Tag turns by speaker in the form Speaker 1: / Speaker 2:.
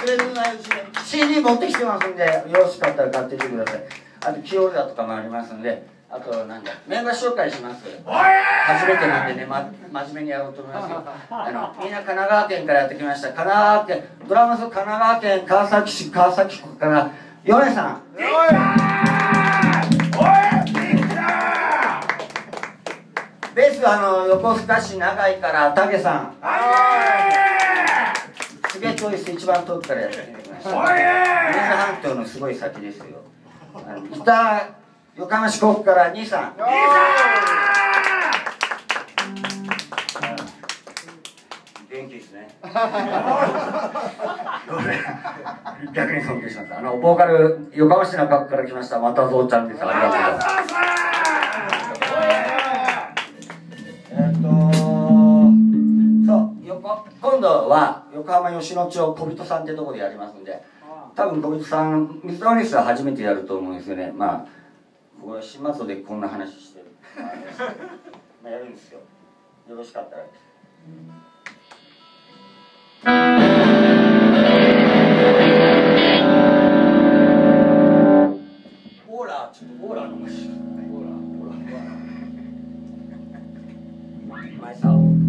Speaker 1: れるないうちに CD 持ってきてますんで、よろしかったら買ってきてください。あとキオルダとかもありますんで、あとなんだメンバー紹介します。初めてなんでね、真面目にやろうと思いますよ。みんな神奈川県からやってきました。神奈川県ドラムス、神奈川県川崎市川崎区からヨネさん。ベースは横須賀市長井からタケさん。すげえチョイス一番遠くからやってきました。三重半島のすごい先ですよ。ギター横浜市港区から兄さん。元気ですね。逆に尊敬します。ボーカル横浜市の港区から来ましたまたぞうちゃんです。ありがとうございます。今度は横浜吉野町小人さんってとこでやりますんで、多分小人さんミスターオニスは初めてやると思うんですよね。まあこれ島津でこんな話してるまあやるんですよ。よろしかったら。オーラちょっとオーラのマシン。オーラ前さん。